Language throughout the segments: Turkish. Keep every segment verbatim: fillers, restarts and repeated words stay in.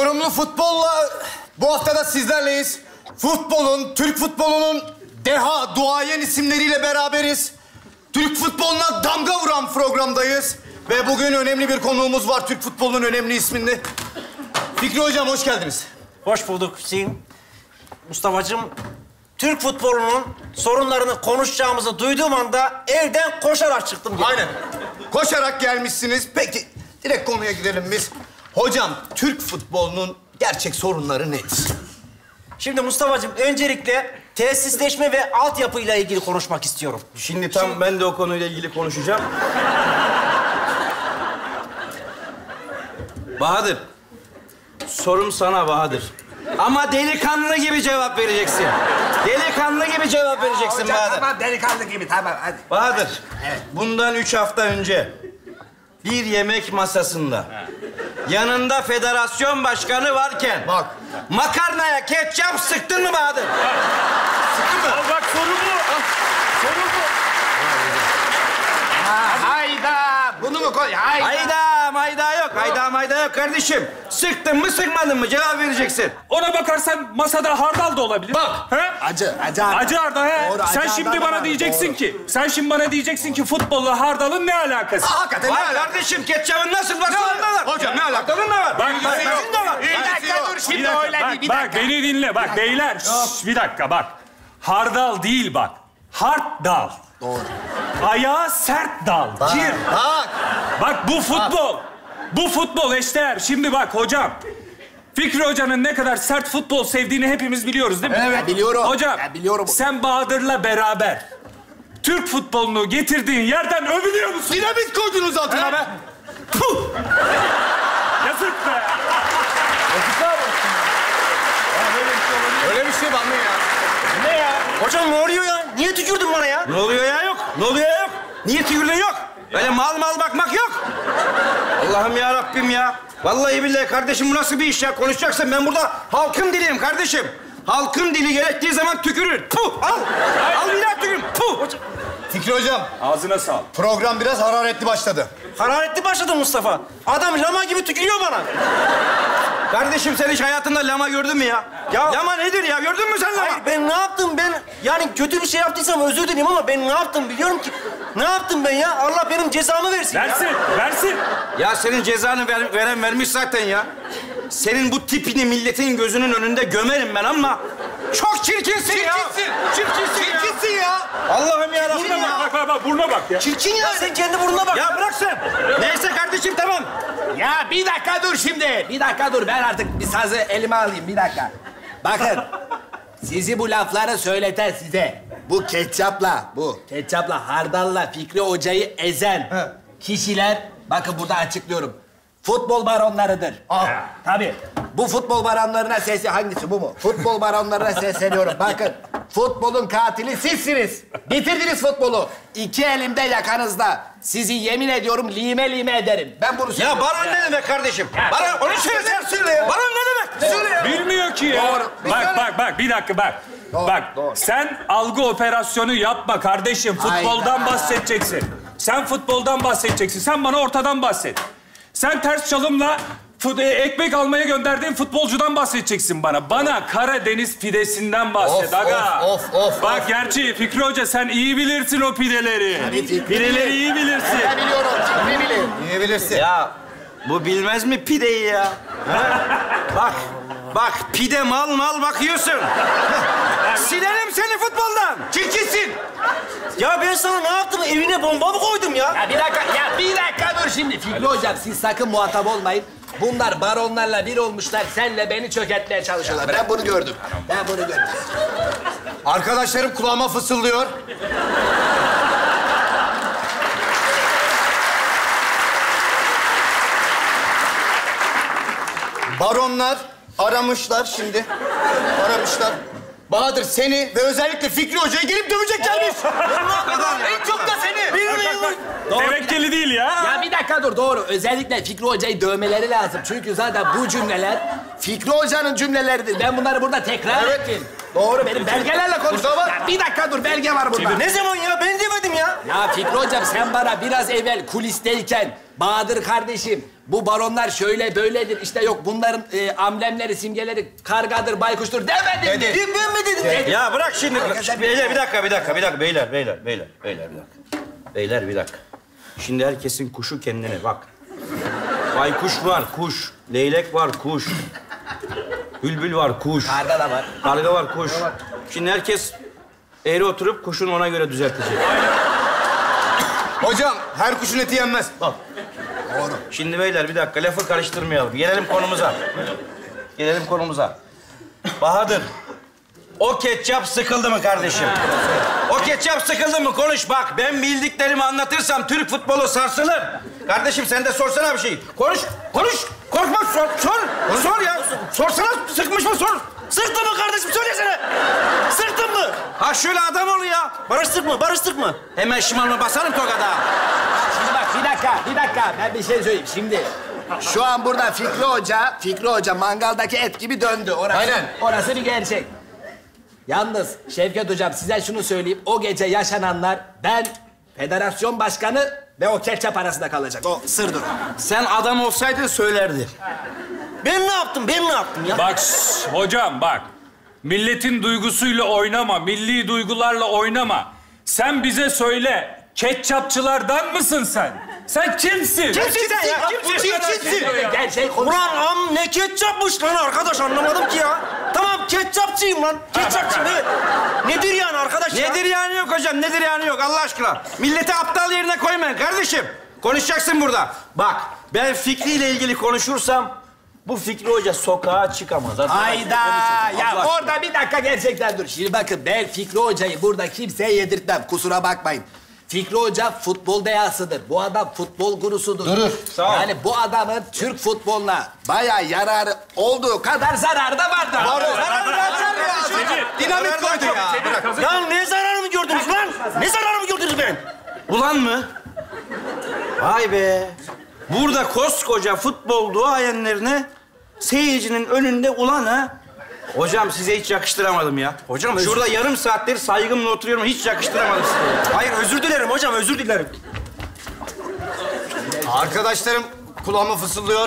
Yorumlu futbolla bu hafta da sizlerleyiz. Futbolun, Türk futbolunun deha, duayen isimleriyle beraberiz. Türk futboluna damga vuran programdayız. Ve bugün önemli bir konuğumuz var Türk futbolunun önemli isminde. Fikri Hocam hoş geldiniz. Hoş bulduk Hüseyin. Mustafa'cığım, Türk futbolunun sorunlarını konuşacağımızı duyduğum anda evden koşarak çıktım. Aynen. Koşarak gelmişsiniz. Peki, direkt konuya gidelim biz. Hocam, Türk futbolunun gerçek sorunları nedir? Şimdi Mustafa'cığım, öncelikle tesisleşme ve altyapıyla ilgili konuşmak istiyorum. Şimdi tam Şimdi... ben de o konuyla ilgili konuşacağım. Bahadır, sorum sana Bahadır. Ama delikanlı gibi cevap vereceksin. Delikanlı gibi cevap vereceksin hocam, Bahadır. Tamam, delikanlı gibi, tamam hadi. Bahadır, evet. Bundan üç hafta önce bir yemek masasında yanında federasyon başkanı varken bak, makarnaya ketçap sıktın mı Bahadır? Sıktın mı? Al bak, soru bu. Soru bu. Ha, hayda, bunu mu koy? Hayda. Hayda, mayda yok. Hayda, mayda yok kardeşim. Sıktın mı, sıkmadın mı? Cevap vereceksin. Ona bakarsan masada hardal da olabilir. Bak. He? Acı, acı hardal. Acı hardal he. Doğru, sen acı şimdi hardal bana var, diyeceksin doğru. ki, sen şimdi bana diyeceksin ki futbolla hardalın ne alakası? Aa, hakikaten ne Var alakası? kardeşim, ketçapın nasıl varsa onda var. Hocam ne alakası? Hardalın da var. Bak, bak, Sizin de var. Bir dakika dur, Bir şimdi dakika, öyle bak, değil, bir bak, dakika. beni dinle, bak beyler. Şşş, bir dakika bak. Hardal değil bak. Hard dal. Doğru. Ayağı sert dal. Gir. Bak. Bak bu futbol. Bu futbol eşdeğer. Şimdi bak hocam. Fikri Hoca'nın ne kadar sert futbol sevdiğini hepimiz biliyoruz değil mi? Evet, biliyorum. Hocam, Ben biliyorum. sen Bahadır'la beraber Türk futbolunu getirdiğin yerden övünüyor musun? Dinamit koydunuz altına be. Puh! Yazık be. Öyle bir şey var mı ya? Ne ya? Hocam ne oluyor ya? Niye tükürdün bana ya? Ne oluyor ya yok? Ne oluyor ya yok? Niye tükürdün yok? Öyle mal mal bakmak yok. Allah'ım ya Rabbim ya. Vallahi billahi kardeşim bu nasıl bir iş ya? Konuşacaksın, ben burada halkın diliyim kardeşim. Halkın dili gerektiği zaman tükürür. Puh, al. Al bir daha tükür. Puh. Fikri Hocam, Ağzına sağlık. program biraz hararetli başladı. Hararetli başladı Mustafa. Adam lama gibi tükürüyor bana. Kardeşim sen hiç hayatında lama gördün mü ya? Ya- Lama nedir ya? Gördün mü sen lama? Hayır, ben ne yaptım? Ben yani kötü bir şey yaptıysam özür dilerim ama ben ne yaptım biliyorum ki. Ne yaptım ben ya? Allah benim cezamı versin ya. Versin, versin. Ya senin cezanı ver- veren vermiş zaten ya. Senin bu tipini milletin gözünün önünde gömerim ben ama çok çirkinsin, ya. Çirkinsin. Çirkinsin ya. Çirkinsin ya. Allah'ım ya Rabbim Burnuna ya. bak, bak, bak, burnuna bak ya. Çirkin ya. Sen kendi burnuna bak. Ya bırak sen. Neyse kardeşim tamam. Ya bir dakika dur şimdi. Bir dakika dur, ben artık bir sazı elime alayım, bir dakika. Bakın, sizi bu lafları söyleten size, bu ketçapla, bu ketçapla, hardalla Fikri Hoca'yı ezen kişiler, bakın burada açıklıyorum, futbol baronlarıdır. Aa. Tabii. Bu futbol baronlarına sesli, hangisi bu mu? Futbol baronlarına sesleniyorum. Bakın, futbolun katili sizsiniz. Bitirdiniz futbolu. İki elimde yakanızda. Sizi yemin ediyorum lime lime ederim. Ben bunu Ya söylüyorum. baron ne demek kardeşim? Baron, onu söyle sen söyle ya. Baron ne demek? Söyle ya. Bilmiyor ki ya. Doğru. Bir Bak, söyle. bak, bak, bir dakika bak. Doğru, bak, doğru. sen algı operasyonu yapma kardeşim. Futboldan Hayda. bahsedeceksin. Sen futboldan bahsedeceksin. Sen bana ortadan bahset. Sen ters çalımla fut- e, ekmek almaya gönderdiğin futbolcudan bahsedeceksin bana. Bana Karadeniz pidesinden bahset Of, aga. of, of, of, Bak of. gerçi Fikri Hoca sen iyi bilirsin o pideleri. Tabii Fikri Pideleri bilir. iyi bilirsin. Ben biliyorum, Fikri bilir. Niye bilirsin? Ya bu bilmez mi pideyi ya? Ha? Bak, bak pide mal mal bakıyorsun. Silerim seni futboldan. Çirkinsin. Ya ben sana ne yaptım? Evine bomba mı koydum ya? Ya bir dakika, ya bir dakika dur şimdi. Fikri Hocam, siz sakın muhatap olmayın. Bunlar baronlarla bir olmuşlar, senle beni çökertmeye çalışıyorlar. Ben bunu gördüm. Ben bunu gördüm. Arkadaşlarım kulağıma fısıldıyor. Baronlar aramışlar şimdi. Aramışlar. Bahadır seni ve özellikle Fikri Hoca'yı gelip döveceklermiş. En çok da seni. Tevekkeli değil ya. Ya bir dakika dur, doğru. Özellikle Fikri Hoca'yı dövmeleri lazım. Çünkü zaten bu cümleler Fikri Hoca'nın cümleleridir. Ben bunları burada tekrar Evet. ettim. Doğru, benim belgelerle konuştum. Burada var. Ya bir dakika dur, belge var burada. Ne zaman ya? Ben de demedim ya. Ya Fikri hocam sen bana biraz evvel kulisteyken Bahadır kardeşim bu baronlar şöyle böyledir işte yok bunların e, amblemleri simgeleri kargadır baykuştur demedin mi? Ben, ben mi dedim? Dedi. Ya bırak şimdi. Beyler bir dakika, bir dakika, bir dakika. Beyler, beyler, beyler, beyler bir dakika. Beyler bir dakika. Şimdi herkesin kuşu kendine bak. Baykuş var, kuş. Leylek var, kuş. Bülbül var, kuş. Karga da var. Karga var, kuş. Şimdi herkes eğri oturup kuşun ona göre düzeltecek. Hocam her kuşun eti yenmez. Bak. Şimdi beyler bir dakika lafı karıştırmayalım. Gelelim konumuza. Gelelim konumuza. Bahadır. O ketçap sıkıldı mı kardeşim? O ketçap sıkıldı mı? Konuş bak. Ben bildiklerimi anlatırsam Türk futbolu sarsılır. Kardeşim sen de sorsana bir şey. Konuş, konuş. Korkma sor, sor. Sor ya. Sorsana sıkmış mı sor. Sıktın mı kardeşim söylesene. Sıktın mı? Ha şöyle adam ol ya. Barıştık mı? Barıştık mı? Hemen şımarma basarım tokada. Şimdi bak bir dakika bir dakika ben bir şey söyleyeyim şimdi. Şu an burada Fikri Hoca, Fikri Hoca mangaldaki et gibi döndü. Orası, Aynen. Orası bir gerçek. Yalnız Şevket Hocam size şunu söyleyeyim. O gece yaşananlar ben federasyon başkanı ve o ketçap arasında kalacak. O sırdır. Sen adam olsaydın söylerdi. Ben ne yaptım? Ben ne yaptım ya? Bak şş, hocam bak. Milletin duygusuyla oynama, milli duygularla oynama. Sen bize söyle, ketçapçılardan mısın sen? Sen kimsin? Kimsin sen ya? Kimsin? Kimsin? Gerçek konuş. Ulan am ne ketçapmış lan arkadaş anlamadım ki ya. Tamam ketçapçıyım lan. Ketçapçıyım evet. Nedir yani arkadaş ya? Nedir yani yok hocam, nedir yani yok Allah aşkına. Milleti aptal yerine koymayın kardeşim. Konuşacaksın burada. Bak, ben Fikri ile ilgili konuşursam bu Fikri Hoca sokağa çıkamaz. Hayda! Ya Allah orada bir dakika gerçekten dur. Şimdi bakın ben Fikri Hoca'yı burada kimseye yedirtmem. Kusura bakmayın. Fikri Hoca futbol dehasıdır. Bu adam futbol gurusudur. Durur. Sağ ol. Yani bu adamın Türk futboluna bayağı yararı olduğu kadar zararı da vardır. Var o. Zararı da var. Dinamit koydu ya. Ya ne zararımı gördünüz lan? Ne zararımı gördünüz ben? Ulan mı? Vay be. Burada koskoca futbol duayenlerine seyircinin önünde ulan ha. Hocam size hiç yakıştıramadım ya. Hocam, özür- Şurada yarım saattir saygımla oturuyorum hiç yakıştıramadım size. Hayır özür dilerim hocam özür dilerim. Arkadaşlarım kulağıma fısıldıyor.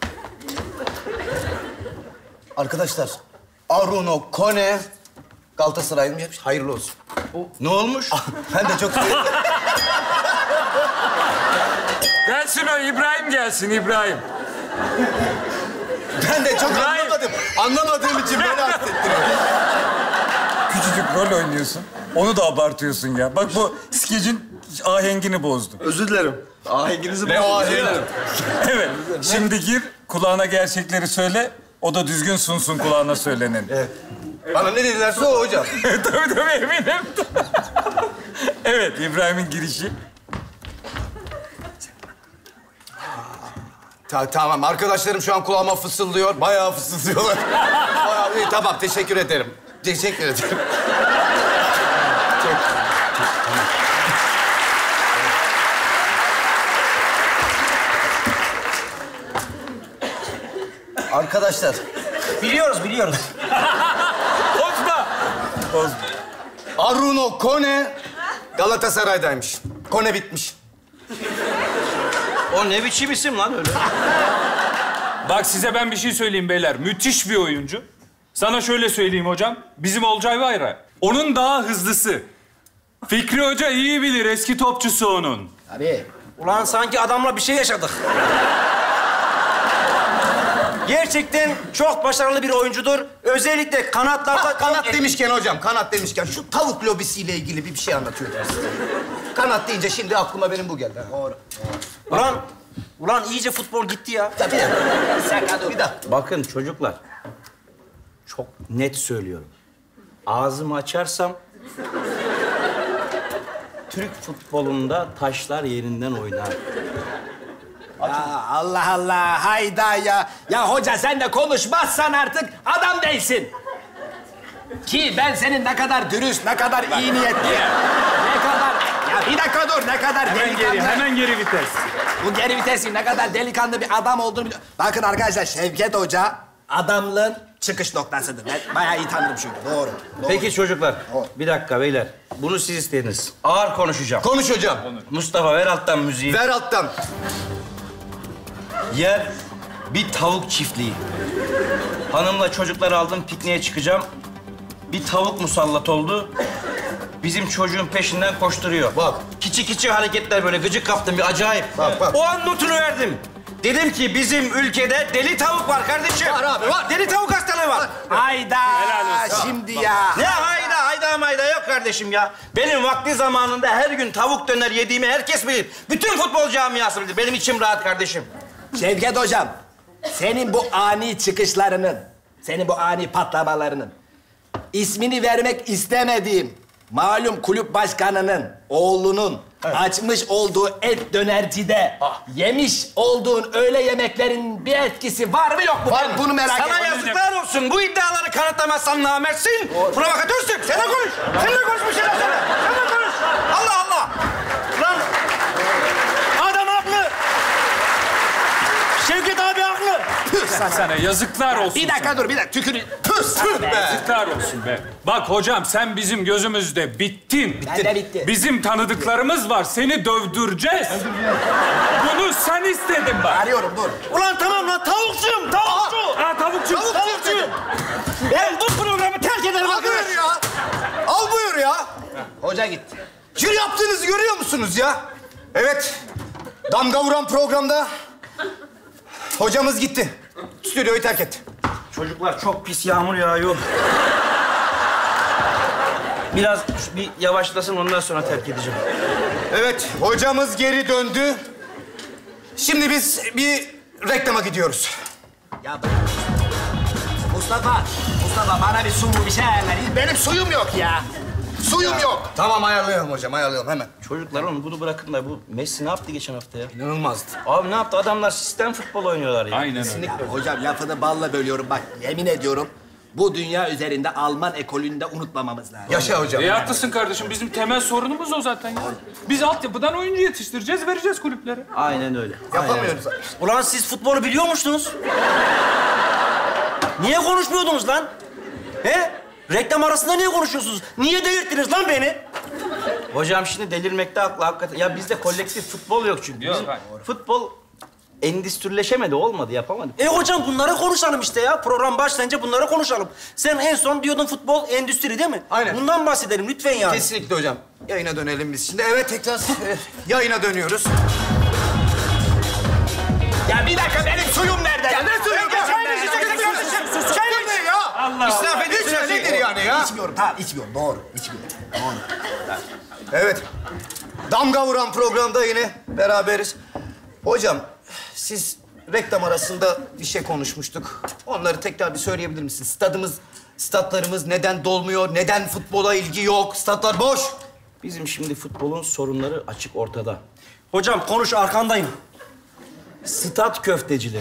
Arkadaşlar, Aruno Kone Galatasaray'ın yapmış. Hayırlı olsun. Ne olmuş? Ben de çok sevindim. Gelsin o İbrahim gelsin İbrahim. Ben de çok Hayır. anlamadım. Anlamadığım için beni affettiriyor. Küçücük rol oynuyorsun. Onu da abartıyorsun ya. Bak bu skecin ahengini bozdu. Özür dilerim. Ahenginizi Ne o ahengi? Evet. Şimdi gir, kulağına gerçekleri söyle. O da düzgün sunsun kulağına söyleneni. Evet. Bana ne dedilerse o hocam. tabii tabii eminim. Evet, İbrahim'in girişi. Ta tamam, arkadaşlarım şu an kulağıma fısıldıyor. Bayağı fısıldıyorlar. Bayağı iyi, tamam, teşekkür ederim. Teşekkür ederim. Çok... Arkadaşlar, Biliyoruz biliyoruz. Bozma. Bozdu. Aruno Kone Galatasaray'daymış. Kone bitmiş. O ne biçim isim lan öyle? Bak size ben bir şey söyleyeyim beyler. Müthiş bir oyuncu. Sana şöyle söyleyeyim hocam. Bizim Olcay var ya, onun daha hızlısı. Fikri Hoca iyi bilir, eski topçusu onun. Tabii. Ulan sanki adamla bir şey yaşadık. Gerçekten çok başarılı bir oyuncudur. Özellikle kanatlarda... Kanat demişken hocam, kanat demişken şu tavuk lobisiyle ilgili bir, bir şey anlatıyor dersin. Kanat deyince şimdi aklıma benim bu geldi. Doğru. Ulan, ulan iyice futbol gitti ya. Tabii. Bir dakika. Bakın çocuklar. Çok net söylüyorum. Ağzımı açarsam... Türk futbolunda taşlar yerinden oynar. Ya Allah Allah hayda ya. Ya hoca sen de konuşmazsan artık adam değilsin. Ki ben senin ne kadar dürüst, ne kadar iyi niyetli, ne kadar... Ya bir dakika dur, ne kadar Hemen delikanlı... geri, hemen geri vites. Bu geri vitesi ne kadar delikanlı bir adam olduğunu biliyorum. Bakın arkadaşlar Şevket Hoca adamlığın çıkış noktasıdır. Ben bayağı iyi tanırım çünkü. Doğru. Doğru. Peki çocuklar, bir dakika beyler. Bunu siz istediniz. Ağır konuşacağım. Konuş hocam. Mustafa ver alttan müziği. Ver alttan. Yer bir tavuk çiftliği. Hanımla çocukları aldım, pikniğe çıkacağım. Bir tavuk musallat oldu. Bizim çocuğun peşinden koşturuyor. Bak. Kiçi kiçi hareketler böyle gıcık kaptım bir acayip. Bak, bak. O an notunu verdim. Dedim ki bizim ülkede deli tavuk var kardeşim. Var abi, var. Deli tavuk hastalığı var. Hayda. Şimdi ya. Ne hayda hayda mayda yok kardeşim ya. Benim vakti zamanında her gün tavuk döner yediğimi herkes bilir. Bütün futbol camiası bilir. Benim içim rahat kardeşim. Şevket hocam, senin bu ani çıkışlarının, senin bu ani patlamalarının ismini vermek istemediğim malum kulüp başkanının oğlunun açmış olduğu et dönercide yemiş olduğun öğle yemeklerin bir etkisi var mı yok mu? Var Ben mı? bunu merak Sana ediyorum. yazıklar olsun. Bu iddiaları kanıtlamazsan namertsin. Provokatörsün. Sen de konuş. Sen de konuş bir şeyler söyle. Sen de konuş. Allah Allah. Lan adam haklı. Şevket abi haklı. Sana yazıklar olsun. Bir dakika sana. dur, bir dakika. Tükür. Tüh be. Yazıklar olsun be. Bak hocam sen bizim gözümüzde bittin. Ben de bitti. Bizim tanıdıklarımız var. Seni dövdüreceğiz. Bunu sen istedin bak. Arıyorum, dur. Ulan tamam lan tavukçuyum. Tavukçu. Ha tavukçu. Tavukçuyum. Ben bu programı terk ederim Al arkadaş. buyur ya. Al buyur ya. Hoca gitti. Şu yaptığınızı görüyor musunuz ya? Evet. Damga vuran programda hocamız gitti. Stüdyoyu terk etti. Çocuklar çok pis yağmur yağıyor. Biraz bir yavaşlasın ondan sonra terk edeceğim. Evet, hocamız geri döndü. Şimdi biz bir reklama gidiyoruz. Ya bırak. Mustafa, Mustafa bana bir su mu bir şey ayarlar. Benim suyum yok ya. Suyum yok. Tamam, ayarlayalım hocam, ayarlayalım hemen. Çocuklar oğlum bunu bırakın da bu Messi ne yaptı geçen hafta ya? İnanılmazdı. Abi ne yaptı? Adamlar sistem futbol oynuyorlar ya. Aynen öyle. Ya hocam lafını balla bölüyorum bak. Yemin ediyorum bu dünya üzerinde Alman ekolünü de unutmamamız lazım. Yaşa hocam. E haklısın kardeşim. Bizim temel sorunumuz o zaten ya. Biz altyapıdan oyuncu yetiştireceğiz, vereceğiz kulüplere. Aynen öyle. Yapamıyoruz. Ulan siz futbolu biliyor musunuz? Niye konuşmuyordunuz lan? He? Reklam arasında niye konuşuyorsunuz? Niye delirttiniz lan beni? Hocam şimdi delirmekte haklı hakikaten. Ya bizde kolektif futbol yok çünkü. Yok, Bizim hayır. futbol endüstrileşemedi, olmadı, yapamadı. E hocam bunları konuşalım işte ya. Program başlayınca bunları konuşalım. Sen en son diyordun futbol endüstri değil mi? Aynen. Bundan bahsedelim lütfen yani. Kesinlikle hocam. Yayına dönelim biz şimdi. Evet, tekrar e, yayına dönüyoruz. Ya bir dakika benim suyum nerede? Ya ne suyum? Çay ne ya? Allah İsraf ediyorsun Hiç nedir yani ya? İçmiyorum tamam içmiyorum doğru içmiyorum. Doğru. Evet. Damga vuran programda yine beraberiz. Hocam, siz reklam arasında bir şey konuşmuştuk. Onları tekrar bir söyleyebilir misiniz? Stadımız, statlarımız neden dolmuyor? Neden futbola ilgi yok? Statlar boş. Bizim şimdi futbolun sorunları açık ortada. Hocam konuş arkandayım. Stat köftecileri.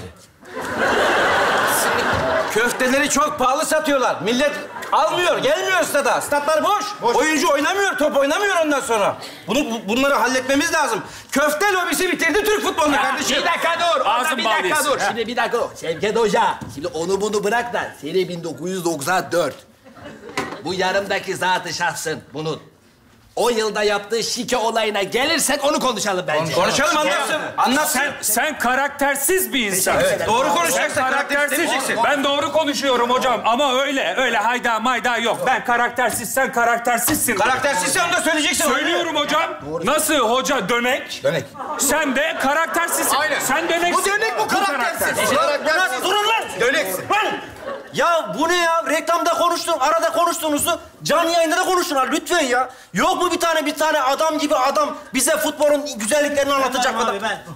Köfteleri çok pahalı satıyorlar. Millet almıyor, gelmiyor stada. Statlar boş. Boş. Oyuncu oynamıyor, top oynamıyor ondan sonra. Bunu bu- bunları halletmemiz lazım. Köfte lobisi bitirdi Türk futbolunu kardeşim. Bir dakika dur. Orada Ağzın bir dakika bağlıyız. dur. Şimdi bir dakika dur. Şevket Hoca. Şimdi onu bunu bırak da sene bin dokuz yüz doksan dört. Bu yarımdaki zatı şahsın bunun o yılda yaptığı şike olayına gelirsek onu konuşalım bence. Konuşalım, anlatsın. Anlatsın. Sen, sen karaktersiz bir insan. Teşekkür ederim. Doğru Sen konuşacaksın, karaktersiz. karakteristik. Ben doğru konuşuyorum hocam ama öyle, öyle hayda mayda yok. Ben karaktersiz, sen karaktersizsin. Karaktersizse onu da söyleyeceksin. Söylüyorum hocam. Nasıl hoca dönek? Dönek. Sen de karaktersizsin. Aynen. Sen döneksin. Bu dönek, bu karaktersiz. Karaktersiz. Durun lan! Döneksin. Lan! Ya bu ne ya? Reklamda konuştun, arada konuştuğunuzu canlı yayında da konuştunlar lütfen ya. Yok mu bir tane bir tane adam gibi adam bize futbolun güzelliklerini anlatacak adam? Abi ben.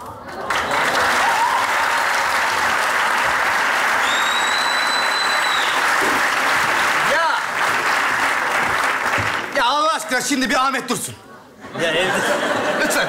Ya. Ya Allah aşkına şimdi bir Ahmet Dursun. Ya evde, Lütfen.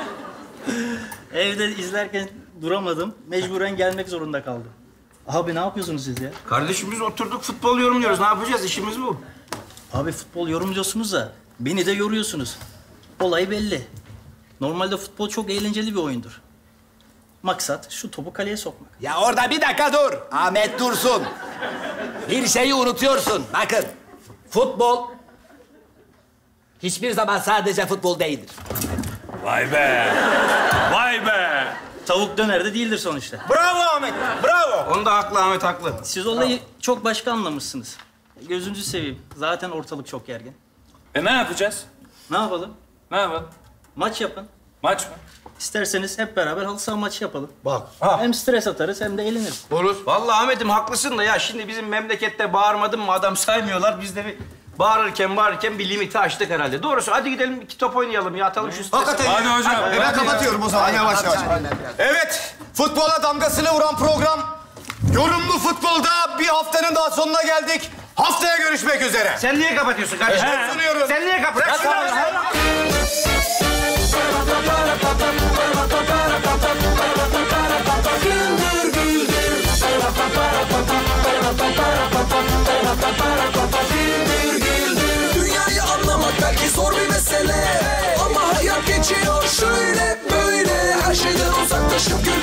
evde izlerken duramadım. Mecburen gelmek zorunda kaldım. Abi ne yapıyorsunuz siz ya? Kardeşim biz oturduk futbol yorumluyoruz. Ne yapacağız? İşimiz bu. Abi futbol yorumluyorsunuz da beni de yoruyorsunuz. Olay belli. Normalde futbol çok eğlenceli bir oyundur. Maksat şu topu kaleye sokmak. Ya orada bir dakika dur. Ahmet Dursun. Bir şeyi unutuyorsun. Bakın, futbol hiçbir zaman sadece futbol değildir. Vay be. Vay be. Tavuk döner de değildir sonuçta. Bravo Ahmet, bravo. Onda haklı Ahmet, haklı. Siz olayı çok başka anlamışsınız. Gözünüzü seveyim. Zaten ortalık çok gergin. E ne yapacağız? Ne yapalım? Ne yapalım? Maç yapın. Maç mı? İsterseniz hep beraber halı saha maçı yapalım. Bak. Hem stres atarız hem de eğleniriz. Olur. Vallahi Ahmet'im haklısın da ya şimdi bizim memlekette bağırmadın mı adam saymıyorlar. Biz de bir bağırırken bağırırken bir limiti aştık herhalde. Doğrusu hadi gidelim iki top oynayalım ya, atalım şu stresi. Hakikaten. Hadi hocam. E ben kapatıyorum o zaman yavaş yavaş. Evet, futbola damgasını vuran program Yorumlu Futbol'da bir haftanın daha sonuna geldik. Haftaya görüşmek üzere. Sen niye kapatıyorsun kardeşim? Ben sunuyorum. Sen niye kapatıyorsun? Dünyayı anlamak belki zor bir mesele, ama hayat geçiyor şöyle böyle. Her şeyden uzaklaşıp gül